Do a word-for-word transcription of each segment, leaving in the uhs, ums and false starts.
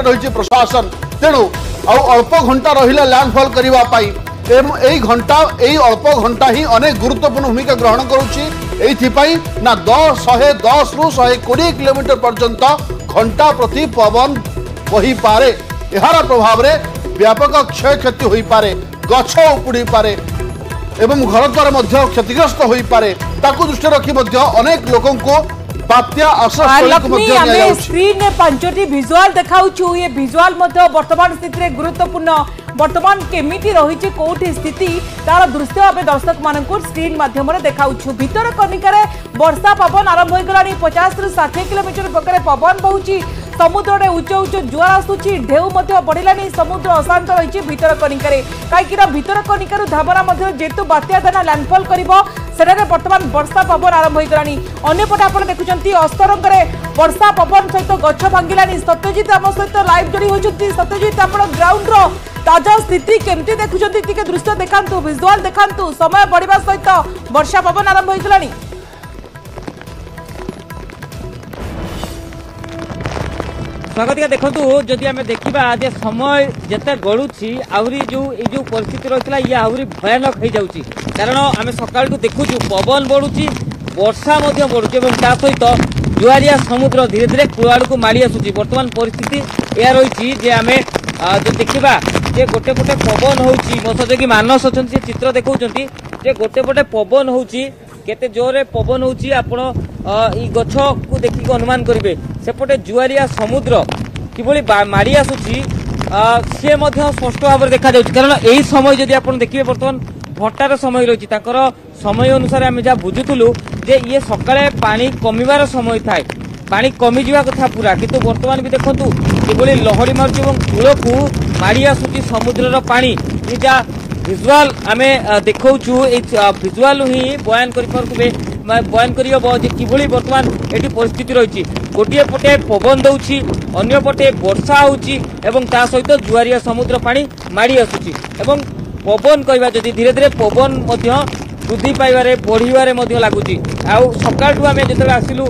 पटे रही प्रशासन तेणु अल्प घंटा रहा लैंडफॉल करने यही घंटा यही अल्प घंटा ही अनेक गुरुत्वपूर्ण भूमिका ग्रहण करुच्ची ना दस शहे दस रु शहे कोड़े किलोमीटर पर्यंत घंटा प्रति पवन बही पारे यार प्रभाव में व्यापक क्षय क्षति हो पारे गछ उपुड़ी पारे एवं घर द्वार क्षतिग्रस्त हो पारे ताकू दृष्टि रखी अनेक लोकों को बात्या आश्रय स्क्रीन में पांचटी विजुअल देखाउछु ये विजुअल मध्य वर्तमान स्थिति रे गुरुत्वपूर्ण वर्तमान केमिति रही कोठी स्थिति तार दृश्य आम दर्शक मान स्क्रीन माध्यम देखाउछु भीतर कनिकार वर्षा पवन आरंभ हो गलानी पचास रु षाठी किलोमीटर बेगर पवन बहुची समुद्र उच्च उच्च जुआर आसूची ढेउ बढ़लानी समुद्र अशांत रही भीतर कनिकार कहीं भीतर कनिकार धामरा जेतु बात्या दाना लैंडफॉल कर बर्तमान वर्षा पवन आरंभ हो गलानी अन्यपटे आप देखुं अस्तरंग वर्षा पवन सहित गछ भांगिलानी सत्यजित आम सहित लाइव जोड़ी होती सत्यजित आप ग्राउंड रो ताजा स्थिति केमती देखुं दृश्य देखातु विजुअल देखातु समय बढ़िया सहित वर्षा पवन आरंभ हो गलानी स्वागतिका देखु जदि आम देखा जे समय जिते गड़ुची आहरी जो ये जो परिस्थिति रही है ये आहरी भयानक हो जाऊँगी कारण आम सका देखु पवन बढ़ुची वर्षा बढ़ुची और सहित जुआरिया समुद्र धीरे धीरे कूल को माड़ी आसूची बर्तमान परिस्थिति यह रही जे आम जो देखा जे गोटे पटे पवन होची मो सहयोगी मानस अच्छा से चित्र देखा जे गोटे पटे पवन होची केते जोरे पवन होची आपण ई गछ को देखिक अनुमान करेंगे सेपटे जुआरिया समुद्र किभली माड़ी आसूची सी स्पष्ट भाव में देखा जाउची कारण यही समय जदि आप देखिए बर्तमान भट्टार समय रही समय अनुसार आम जहाँ बुझुलु जे ये सकाळे पानी कमिबार समय थाए पानी कमी जावा कथा पूरा किंतु वर्तमान भी देखंतु किभली लहड़ी मारुची और कूल को माड़ी आसूची समुद्रर पानी ये जहाँ विजुअल आमे देखौछु विजुअल ही बयान करिपारबे बयान करियो जे किभली वर्तमान एटी परिस्थिति रही गोटे पटे पवन दउछि अन्य पटे वर्षा होउछि एवं ता सहित जुआरिया समुद्र पानी माड़ी आसुछि एवं पवन कहबा जदि धीरे धीरे पवन मध्य वृद्धि पाइबारे बढ़िबारे मध्य लागुछि आउ सकाळटु आमे जेतबे आसिलु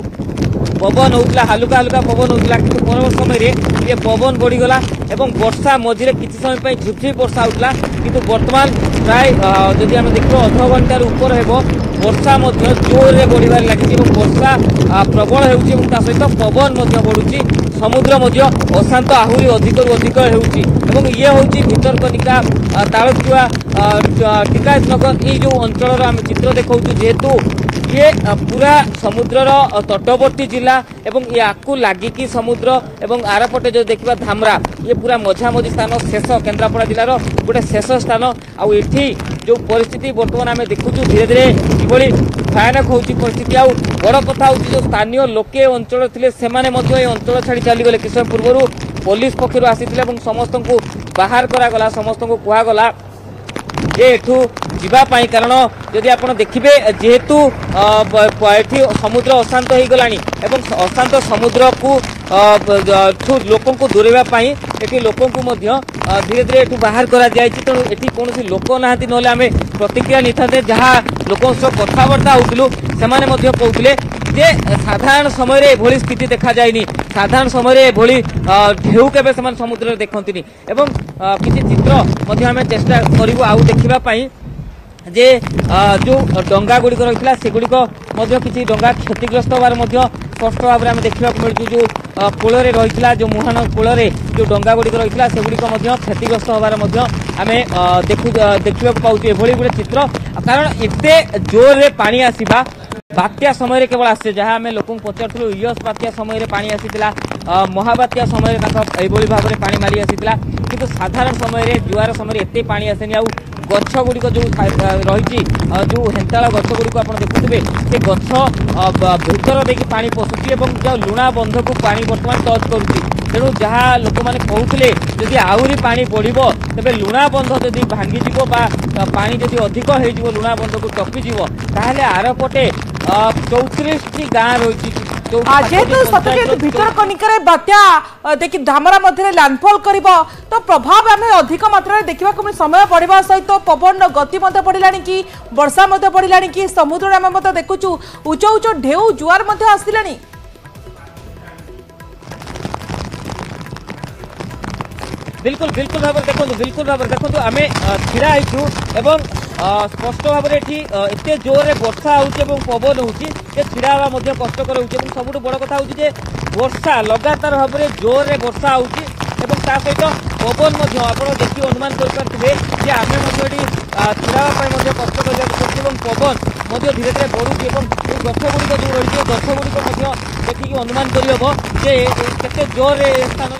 पवन होता हालुका हालुका पवन होता कि परवर्त समय ये पवन बढ़ीगला एवं वर्षा मझे किसी समय झिपझिप वर्षा होता किंतु वर्तमान प्राय जदि आम देख अध घंटार ऊपर हो वर्षा जोर से बढ़ार लगी वर्षा प्रबल हो सहित पवन बढ़ुची समुद्र अशांत आहरी अधिक अधिक हो ये हूँ भितरकनिका तालचुआ टिकायत नगर ये जो अंचल आम चित्र देखा जेहेतु ये पूरा समुद्रर तटवर्ती जिला एवं याकू लागिकी समुद्र एवं आरपटे जो देखा धामरा ये पूरा मझामझी स्थान शेष केन्द्रापड़ा जिलार गोटे शेष स्थान आउ एठी जो परिस्थिति बर्तमान आम देखु धीरे धीरे किभली भयानक होची परिस्थिति आउ बड़ कथा होची जो स्थानीय लोके अंचल थिले सेमाने मध्य ए अंचल छाड़ी चलीगले किछ समय पूर्व पुलिस पक्षर आसीथिले एवं समस्त को बाहर करागला समस्त को कुहागला जे एठू जीवाई कारण जदि आप देखिए जेहेतु ये समुद्र अशांत हो गलानी एवं अशांत समुद्र को लोक को दूरेवाई ये लोक को धीरे धीरे एठू बाहर करा जाए तेणु ये कौन लोक ना ना आम प्रतिक्रिया नहीं था जहाँ लोक कथबार्ता होलु से कहते जे साधारण समय एभली स्थिति देखा जाए साधारण समय एभली ढेउ केबे समान समुद्र देखती एवं किसी चित्र आम चेष्टा करूँ आउ देखापी जे जो डंगा गुड़िक रही से गुड़िक किसी डंगा क्षतिग्रस्त होबार स्पष्ट भाव में देखा मिलूँ जो कूल रही जो मुहान कूल जो डंगा गुड़िक रही से गुड़िक क्षतिग्रस्त होबार आम देखु देखा पाऊँ एभली गोटे चित्र कारण एते जोर रे पानी आसीबा बात्या समय केवल आसे जहाँ आम लोक पचारू इयस बात्या समय पानी आसीला महाबात्या समय यही भाव में पानी मारी आसीला किंतु साधारण समय जुआर समय एते पानी आसेनी आउ गछ गुड़िक जो रही जो हेंताल गछ गुड़िक आप देखुए से गछ भीतर देखिए पानी पशुची और जो लुणा बंध को पानी बर्तमान टच करुच्ची तेणु जहाँ लोक मैंने कहते जदि आहरी पानी बढ़ तेज लुणा बंध जदि भांगीज पानी जदि अधिक हो लुणा बंध को टपीज ताहले आरपटे चौतीस टी गाँ रही जेहेतु सत्यजित भितर कनिकार बात्या देखिए धामरा मध्य लैंडफॉल कर तो प्रभाव आम अधिक मात्रा देखा समय बढ़ा सहित पवन गति बढ़ला कि वर्षा बढ़ला कि समुद्र आम देखुचु उच्च उच्च ढेउ जुआर आसला बिल्कुल बिल्कुल भाव देखो बिल्कुल भाव देखो आम ढड़ा हो स्पष्ट भाव एत जोर से वर्षा हो पवन होड़ा हवा कष्टकर हो सब बड़ कथा हो वर्षा लगातार भाव में जोर से वर्षा हो सहित पवन आप देखिए अनुमान करेंगे आम ढड़ा कष्ट कर पवन धीरे धीरे बढ़ुची गछ गुड़िक जो रही गछ गुड़िक देखिए अनुमान करते जोर स्थान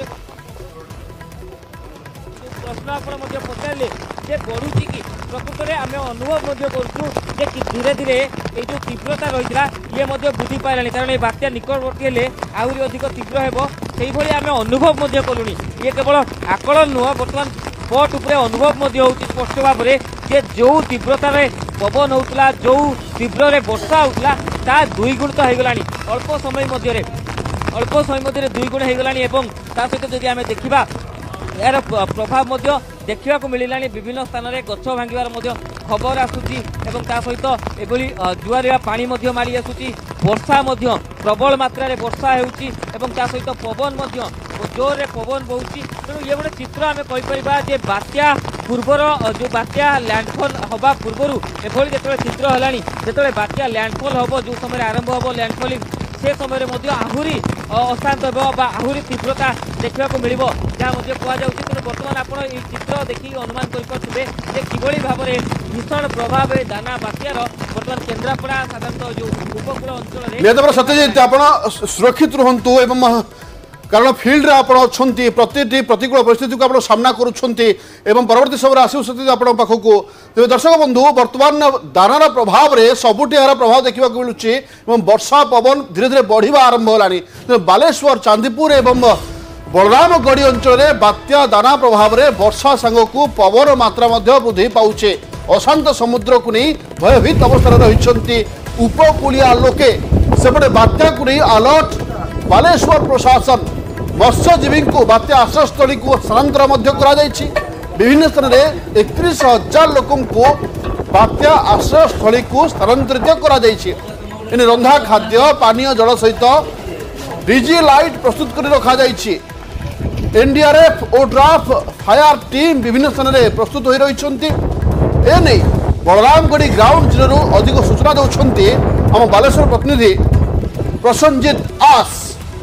प्रश्न आप पचारे जे बढ़ुची कि प्रकृत में आम अनुभव करूँ धीरे धीरे ये जो तीव्रता रही है ये वृद्धि पाला कारण ये बात्या निकटवर्ती हेले आहरी अधिक तीव्र हो आम अनुभव कलुनी ये केवल आकलन नुह बर्तमान स्पट उपर अनुभव हो स्पष्ट भाव में जे जो तीव्रतार पवन होता जो तीव्र वर्षा होता ता दुई गुण तो होगला अल्प समय मध्य अल्प समय मध्य दुई गुण होगला सहित जदि आम देखा यार प्रभाव देखा मिलला विभिन्न स्थान में गछ भांगार खबर आसूची सहित एभली जुआरिया पानी माड़ी आसूची वर्षा प्रबल मात्रा वर्षा होती सहित पवन जोर से पवन बहुची तेणु ये गोटे चित्र आम कहीपर बात्या पूर्वर जो बात्या लैंडफॉल हवा पूर्वर एभली जो चित्र है जो बात्या लैंडफॉल हम जो समय आरंभ हम लैंडफॉलिंग से समय आहरी अशांत आहरी तीव्रता देखा मिल जहाँ कहु तेणु बर्तमान आप चित्र देखिए अनुमान करेंगे कि भाव में भीषण प्रभाव दाना बात्यार बर्तमान केन्द्रापड़ा साधारणतः जो उपकूल अंचल सत्यजित आप सुरक्षित रुहतु एवं कारण फिल्ड रे आपण अछंती प्रति प्रतिकूल परिस्थिति को आपण सामना करूछंती एवं परवर्ती समय आसु सत्यजित आपण पाखकू तेज दर्शक बंधु वर्तमान दानार प्रभाव रे सबुटी यार प्रभाव देखा मिलूँ एवं वर्षा पवन धीरे धीरे बढ़िया आरंभ होलानी बालेश्वर चांदीपुर एवं बलरामगढ़ी अंचल में बात्या दाना प्रभाव में वर्षा सांगकू पवन मात्रा वृद्धि पाउछे अशांत समुद्र को नहीं भयभीत अवस्था रही उपकूलिया लोके सेपटे बात्या को नहीं अलर्ट बालेश्वर प्रशासन मत्स्यजीवी को बात्या आश्रयस्थली को स्थानांतर विभिन्न स्थान में एकतीस हजार लोक बात्या आश्रयस्थली को स्थानांतरित कर रंधा खाद्य पानीय जल सहित डीजी लाइट प्रस्तुत कर रखा एनडीआरएफ ओड्राफ फायर टीम विभिन्न स्थान में प्रस्तुत हो रही बलरामगढ़ी ग्राउंड जिलू अधिक सूचना देते आम बालेश्वर प्रतिनिधि प्रसन्नजित आस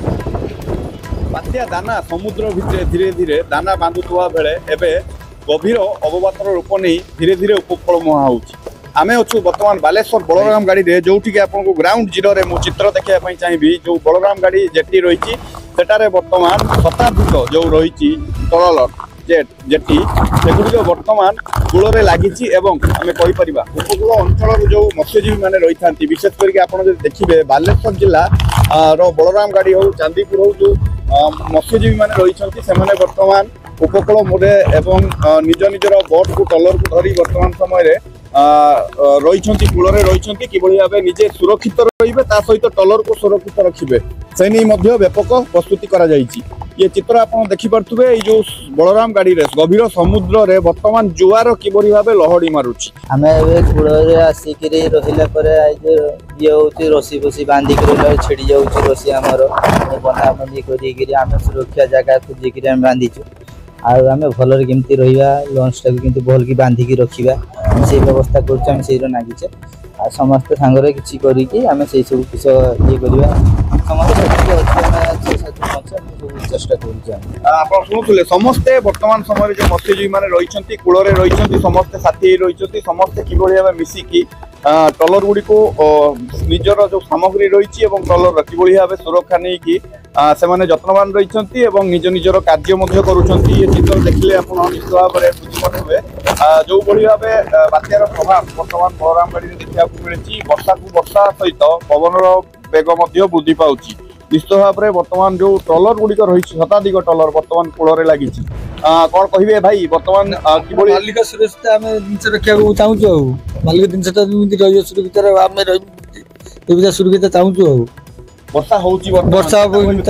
बात्या दाना समुद्र भितर धीरे धीरे दाना बांधुवा बेले एबे गभीर अवबातर रूप नहीं धीरे धीरे उपकूल मुहां होउछि आमे अच्छु बर्तमान बालेश्वर बलराम गाड़ी रे जोठी के आपन को ग्राउंड जीरो रे मु चित्र देखिया पई चाहिबी जो बलराम गाड़ी जेटी रही सेटारे वर्तमान शताधिक जो रही तरल जेट जेटी सेगुड़ी वर्तमान कूल लगी आम कहीपर उपकूल अंचल जो मत्स्यजीवी मैंने रही था विशेष करके आप देखिए बालेश्वर जिला रो बलराम गाड़ी हो चांदीपुर हो जो मत्स्यजीवी मैंने रही से बर्तमान उपकूल मुरे एवं निज निजर बोट को टलर को धरी वर्तमान समय रही कूल रही कि भाव निजे सुरक्षित रे सहित टलर को सुरक्षित रखिए से नहीं व्यापक प्रस्तुति करा जायछि ये चित्र आप देखिपे जो बलराम गाड़ी रे गभीर समुद्र रे वर्तमान जुआर किबरी भाव लहड़ी मारुछि आमे कूल आसिक ये हूँ रसी फसी बांधिक छिड़ी जाऊँ रसी आमर बना बंदी कर सुरक्षा जगह खोजिक बांधीचु आम भलरे केमती रहा लंच टाक केमती भल की बांधिकी रखा से व्यवस्था कर नागिचे आ समस्त सांगरे किछि करिकि आमे से सब किछ ये करबा समस्त चेष्टा कर शुणुले समस्ते वर्तमान समय जो मत्स्यजीवी मैंने रही कूल रही समस्ते साथी रही समस्ते कि भाव मिसिकी टलर गुड़ी को निजर जो सामग्री रही टलर कि भाव सुरक्षा नहीं कि से माने जत्नवान रही निज निजर कार्य कर ये चित्र देखिले आप निश्चित भाव में बुझे जो भाव बात्यार प्रभाव बर्तमान बलराम गाड़ी देखा मिली वर्षा को वर्षा सहित पवन बेग वृद्धि पाउछि निश्चित भाव में बर्तमान जो ट्रलर गुड़िक रही शताधिक ट्रलर बर्तमान कूल लगी कौन कहे भाई बर्तमान मालिक सुरक्षा आम जिन रखा चाहूँ मालिक जिन सुरक्षित सुरक्षित चाहूँ वर्षा होची वर्षा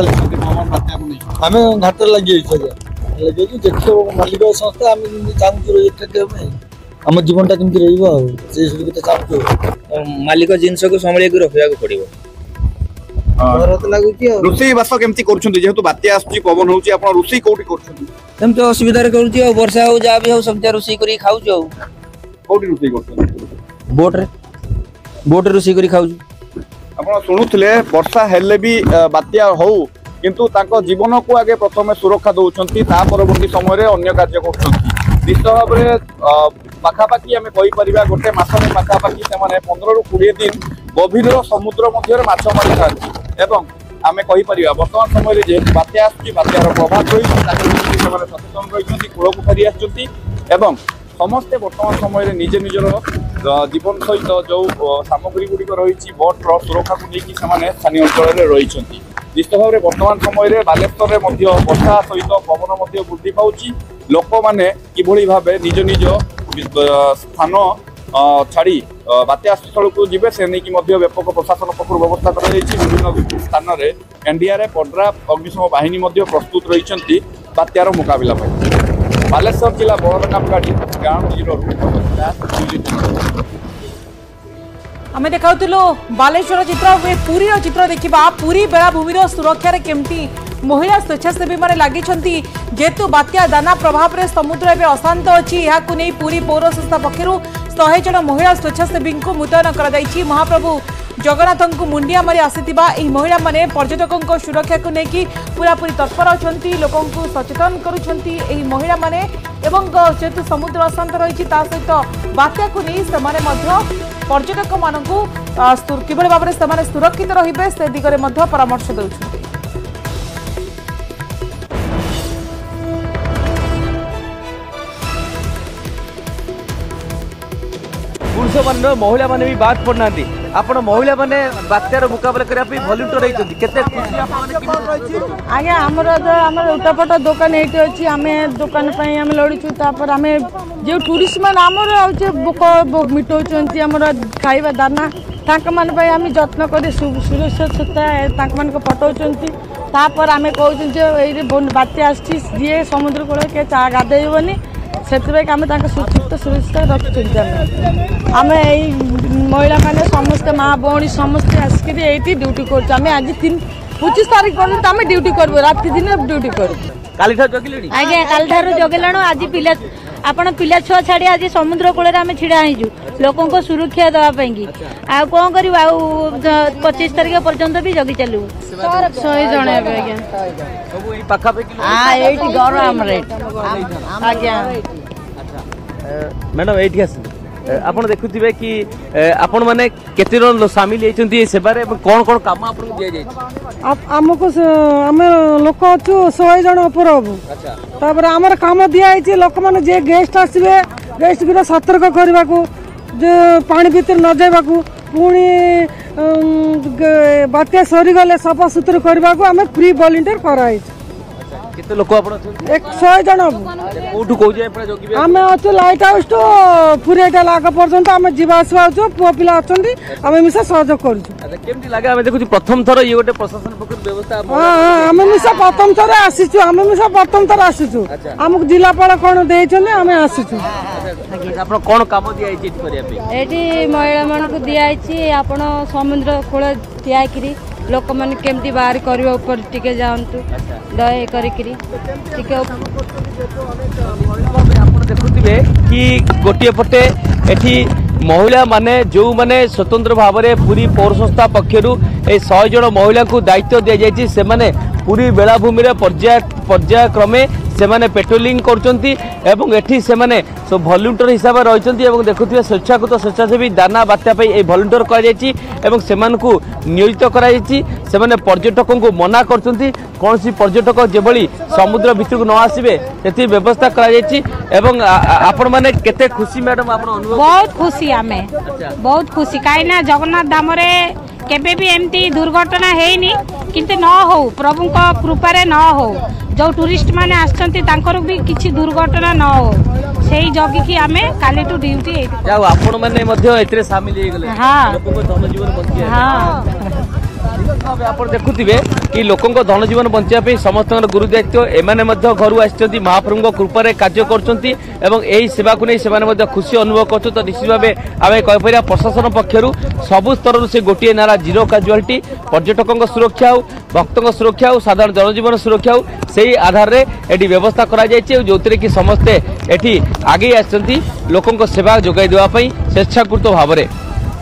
आम घाट लगे लगे देख मालिक संस्था आम चाहूँ आम जीवनटा केमती रही सुरक्षित चाहूँ मालिक जिनस को संभाल रखा पड़ो डर तो लागुची आ रोषेई बास केमती करूछंती जेहेतु बात्या आसुची पवन होउची आपण रोषेई कोठी करूछंती हम तो असुविधा रे करूची आ वर्षा हो जा भी हो सब रोषेई करी खाऊ जो कोठी रोषेई करूछंती बोट रे बोट रे रोषेई करी खाऊ आपण सुनुथले वर्षा हेले भी बात्या हो किंतु तांको जीवन को आगे प्रथमे सुरक्षा दउछंती ता परवर्ती समय रे अन्य कार्य करछंती निश्चित भाव रे पाखापाखि आम कहीपर गोटे मसरे पाखापाखि से पंद्रह रु कोड़े दिन गभीर समुद्र मध्य माछ मारी था आम कहीपर बर्तमान समय जेहेतु बात्या आसुची बात्यार प्रभाव रही सचेतन रही कूल को फेरी आसुँच समस्ते बर्तमान समय निज निजर जीवन सहित जो सामग्री गुड़िक रही बोट्र सुरक्षा को लेकिन स्थानीय अंचल रही निश्चित भाव में बर्तमान समय बालेश्वर में वर्षा सहित पवन वृद्धि पाँच लोक मैंने किभली भाव निज निज स्थान छाड़ी बात्या स्थल को जीवे से नहीं व्यापक प्रशासन पक्ष व्यवस्था कर विभिन्न स्थान में एनडीआरएफ ओड्राफ अग्निशम बाहिनी प्रस्तुत रही बात्यार मुकाबला बालेश्वर जिला बड़रंगामगाड़ी ग्राउंड जीरो आम देखा बालेश्वर चित्र पुरी चित्र देखा पुरी बेलाभूमि सुरक्षा केमती महिला स्वेच्छासेवी मैंने लगी जेहेतु बात्या दाना प्रभाव में समुद्र एवं अशांत अच्छी नहीं पुरी पौर संस्था पक्षर शहे जन महिला स्वेच्छासेवी मुतयन कर महाप्रभु जगन्नाथ को मुंडिया मारी आसीथिबा एही महिला माने पर्यटकों सुरक्षा को लेकिन पूरापूरी तत्पर अच्छा लोक सचेतन करुछंती एही महिला माने एवं जेहेतु समुद्र अशांत रही सहित बात्या को नहीं सेमाने मध्य पर्यटक मानकु किभली भाव में सुरक्षित रहिबे से दिगरे मध्य परामर्श देउछंती। पुरुष मान महिला माने भी बात पड़ना आपण महिला माने बात्यार मुकाबला करने भॉलंटियर रही केते आज्ञा आमर आमर उटापट दुकान ये अच्छी आम दुकान आम लड़ीचु तापर आम जो टूरिस्ट मान आमर बुक मिटाऊँ आमर खाଇବା दाना तांक मान आम जत्न कर सुरक्षा मान पटाऊँ तापर आम कहूँ बात्या आसी जी समुद्र कूल के गाधेबनी से आम सुरक्षित सुरक्षा रखुं आम यही महिला मैंने समस्ते माँ भौणी समस्ते आसिक ये ड्यूटी कर आज तीन पचिश तारीख पर्यटन आम ड्यूटी करूँ राति दिन ड्यूटी करूँ आज्ञा काली जगेलाणु आज पिला आपण पिला छुआ छाड़ी आज समुद्र कूल आम छिड़ा होइजु लोकों को सुरक्षा देवाई आ कौन कर पच्चीस तारीख पर्यंत भी जगी चलू शहे जन हाँ ये घर आम आज्ञा मैडम ये आपण देखुथिबे कि आपण माने केते जन शामिल होइछन्ती सेवा रे कोन कोन काम आपन दिया जाय आमको आम लोक अच्छु शहे जन ऊपर हबु तापर आमर काम दिया है लोक मैंने जे गेस्ट आसबे गेस्ट भी सतर्क करने को जो पानी भीतर न जावा पुणी बात्या सरीगले सफा सुतुर करने को आम फ्री वॉलंटियर कराई केते लोक आपण एक शहे जन कोठु को जाय पर जोगिबे आम अच्छु लाइट हाउस तो पुरेटा लाग पर्यंत आम जीवा आसवा अच्छु पुआ पिला अच्छी आम मिसा सहयोग करूँ केमती लागे आम देखु प्रथम थर ये गोटे प्रशासन पक्ष व्यवस्था हाँ आम मिसा प्रथम थर आसीचु आम मिसा प्रथम थर आसीचु आमको जिलापाल कौन देइछने आम आसीचु आपण कोन काम दिया है करिया पे एटी महिला मानक दिया है आपण समुद्र कूल ठिया करी लोक मैंने केमती बाहर करबा ऊपर टिके जांतु दय करिकरी टिके आपण देखुथिबे कि गोटिए पटे एठी महिला माने जो माने स्वतंत्र भाव में पूरी पौर संस्था पक्षरु ए सौ जन महिला को दायित्व दिया जायछि से माने पूरी बेलाभूमि रे पर्याय पर्यायक्रमे से माने पेट्रोलिंग करचंती एवं एठी से माने सब वॉलंटियर हिसाब रे रहिचंती एवं देखुथिबे स्वेच्छाकृत स्वेच्छासेवी दाना बात्या पे ए वॉलंटियर करा जायछि एवं से मानकु नियोजित करा जायछि से माने पर्यटकों को मना करचंती कौन सी पर्यटक जेभली समुद्र भितर को न आसीबे सेति व्यवस्था करा जायछि एवं आपण माने केते खुशी मैडम आपण अनुभव बहुत खुशी आमे बहुत खुशी काइना जगन्नाथ धाम रे केबे भी एमती दुर्घटना हेनी किंतु न हो प्रभु को कृपा रे न हो जो टूरिस्ट माने आछंती तांकर भी किछि दुर्घटना न हो सेही जगी कि आमे काली टू ड्यूटी हे जाऊ आपण माने मध्ये एतरे शामिल हे गेले हां लोक को धन जीवन बंची हां आप देखुवे कि लोकों धन जीवन बचाई समस्त गुरु दायित्व एमाने घर आसी महाप्रभु कृपा कार्य कर सेवा को नहीं खुशी अनुभव कर तो निश्चित भाव आम कहीपर प्रशासन पक्षर सबु स्तर से गोटे नारा जीरो काजुआलिटी पर्यटकों सुरक्षा हो भक्तों सुरक्षा हो साधारण जनजीवन सुरक्षा हो से आधार में ये व्यवस्था जो कि समस्ते एटी आगे आसती लोकों सेवा जोगाई देवाई स्वेच्छाकृत भाव में।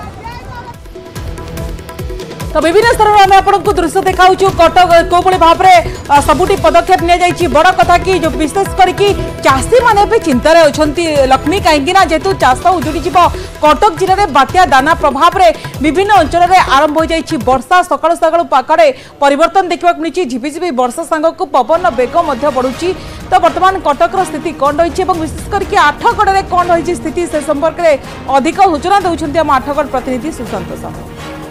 तो विभिन्न स्तर में आपको दृश्य देखा कटक कौ भाव में सबुटी पदक्षेप नि बड़ कथा कि जो विशेष करके चाषी मैंने भी चिंतार अच्छा लक्ष्मी कहीं जेहेतु चाष उजुड़ी कटक जिले में बात्या दाना प्रभाव में विभिन्न अंचल में आरंभ हो जाए वर्षा सका सका पाखरे परिवर्तन देखा मिली झिपिझिपि वर्षा सांग को पवन बेग बढ़ुची तो बर्तमान कटकर स्थिति कौन रही है विशेष करके आठगढ़ में कौन रही स्थिति से संपर्क में अधिक सूचना देते आम आठगढ़ प्रतिनिधि सुशांत साहू।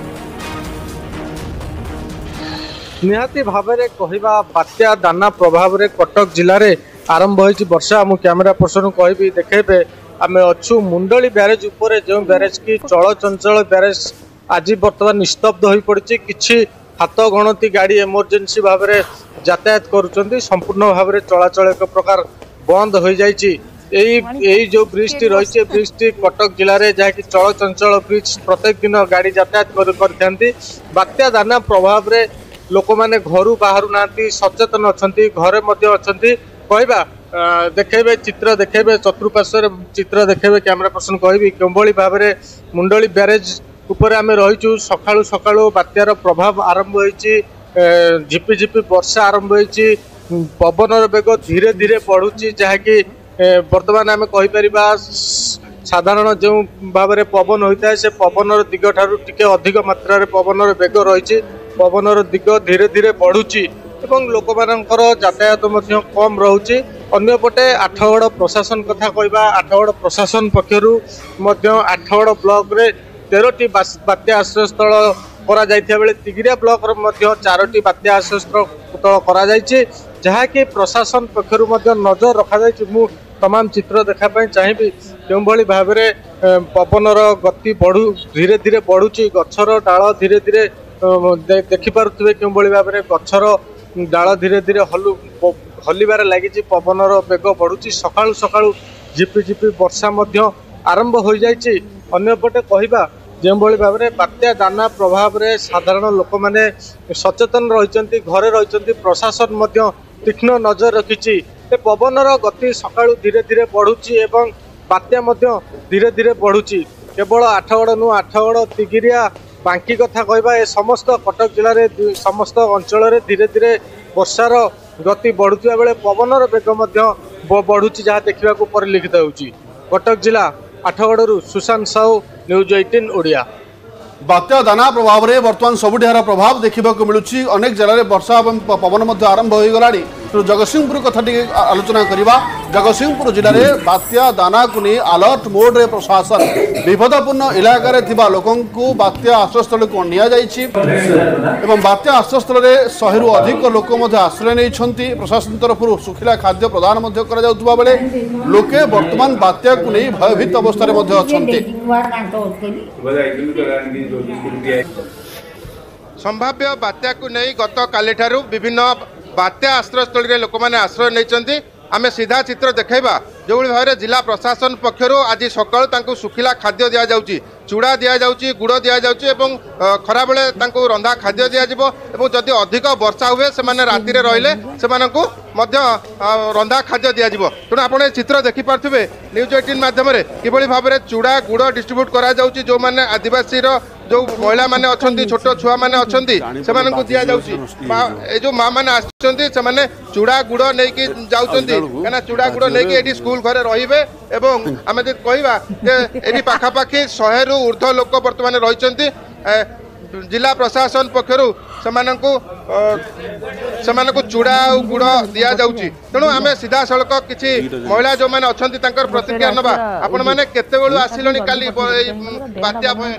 निहाती भाव में कहवा बात्या दाना प्रभाव में कटक जिले में आरंभ होती वर्षा मु कैमेरा पर्सन कहि देखेबे आम अच्छु मुंडली ब्यारेज उपर जो ब्यारेज की चल चंचल ब्यारेज आज बर्तमान निस्तब्ध हो पड़ी किछि हाथ गणती गाड़ी इमरजेंसी भाव में यातायात करुँच संपूर्ण भाव में चलाचल एक प्रकार बंद हो जाए जो ब्रिज टी रही ब्रिज टी कटक जिले में जहाँकि चल चंचल ब्रिज प्रत्येक दिन गाड़ी यातायात कर बात्या दाना प्रभाव में लोक मैंने घर बाहर ना सचेतन अच्छा घरे कहवा देखेबे चित्र देखेबे चतुर्पार्श्व चित्र देखेबे कैमरा पर्सन कहि केभली भाव में मुंडली ब्यारेज उपर आम रहीचु सकाळु सकाळु बात्यार प्रभाव आरंभ होइछि झिपिझिपि वर्षा आरंभ होइछि पवनर बेग धीरे धीरे बढ़ुछि जहाँकि वर्तमान आम कहीपर साधारण जो भाव में पवन होता है से पवनर दिग ठारू टिके अधिक मात्रा पवनर बेग रही पवनर दिग धीरे धीरे बढ़ुची एवं लोक मानकर यातायात कम रोचे अन्यपटे आठगढ़ प्रशासन कथा कहवा आठगढ़ प्रशासन पक्षर आठगढ़ ब्लॉक रे तेरह बात्या आश्रय स्थल कर तिगिरिया ब्लॉक चारोटी बात्या आश्रय स्थल कर जहाँकि प्रशासन पक्षर नजर रखा मु तमाम चित्र देखापी चाहिए जो भाव में पवनर गति बढ़ू धीरे धीरे बढ़ुची गछर डाल धीरे धीरे देखिपे क्यों भाव में गछर डाल धीरे धीरे हलु हलिबार लगी पवनर बेग बढ़ुची सकाळु सकाळु झिपिझिपि वर्षा आरंभ हो जाए अन्यपटे कहवा जो भाव में बात्या दाना प्रभाव में साधारण लोक मैंने सचेतन रही घरे रही प्रशासन तीक्ष्ण नजर रखी पवनर गति सकाळु धीरे धीरे बढ़ुची एवं बात्या धीरे धीरे बढ़ुची केवल आठगढ़ नु आठगढ़ तिगिरिया बांकी कथा कहवा ए समस्त कटक जिले में समस्त अंचल धीरे धीरे वर्षार गति बढ़ुवा बेले पवनर बेग बढ़ुची जहाँ देखा परिलक्षित होउची। कटक जिला आठगढ़ सुशांत साहू न्यूज अठारह ओडिया। बात्या दाना प्रभाव में बर्तमान सबुठार प्रभाव देखा मिलूँ अनेक जिले में वर्षा और पवन आरंभ हो गला जगतसिंहपुर कथा आलोचना करवा जगतसिंहपुर जिले में बात्या दाना को नहीं अलर्ट मोड रे प्रशासन विपदपूर्ण इलाकार लोक बात्या आश्रयस्थल को नि बात्या आश्रयस्थल में शहे रु अधिक लोक आश्रय नहीं प्रशासन तरफ सुखिला खाद्य प्रदान बेले लोके वर्तमान बात्या को नहीं भयभीत अवस्था संभाव्य बात्या को नहीं गत काली ठारू विभिन्न बात्या आश्रयस्थल में लोक मैंने आश्रय नहीं आम सीधा चित्र देखा जो भाव में जिला प्रशासन पक्षर आज सकाळु सुखिला खाद्य दि जाऊँगी चूड़ा दि जाऊँगी गुड़ दि जाऊँगी खरा बेले रंधा खाद्य दिज्व जदि अधिक वर्षा हुए से राति रहिले से रंधा खाद्य दिज्व तेणु आप चित्र देखिपे न्यूज अठारह मध्यम किभली भाव में चूड़ा गुड़ डिस्ट्रीब्यूट करा जाउची जो माने आदिवासी जो महिला माने अच्छी छोट छुआ मैंने अच्छा से दि जाऊँगी जो माँ मैंने आसने चूड़ा गुड़ नहीं जाऊँगी चूड़ा गुड़ नहीं स्कूल घरे रे आम कहवा ये पाखापाखि शहे रु ऊर्ध्व लोक बर्तमान रही जिला प्रशासन पक्षर से चूड़ा गुड़ दि जाऊँगी तेणु आम सीधा सड़क किसी महिला जो मैंने अच्छा प्रतिक्रिया नवा आपण मैंने केते बेलू आसिलनी काली बात्या भय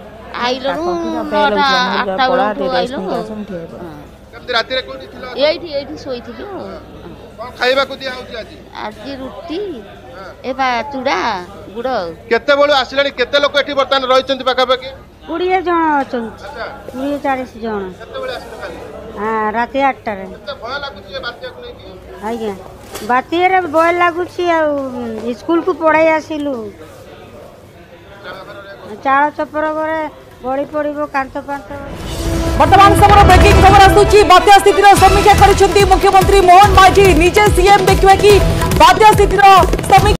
खाइबा को दिया होची आज आज रुटी एबा चूड़ा गुड़ केते बेलू आसिलनी केते लोक एठी बर्तमान रहिचंती पाखा पाखि कोड़े जन अच्छा कोड़े चालीस जन हाँ राति आठटारे आज्ञा बात्यारे भय लगुच स्कूल को पढ़ाई आसिलु चाल चपर गड़ी पड़ो कांत पांत वर्तमान समय ब्रेकिंग खबर आसूची बात्या स्थितिर समीक्षा करिसेंती मुख्यमंत्री मोहन माझी निजे सीएम देखिबा कि बात्या स्थितिर समीक्षा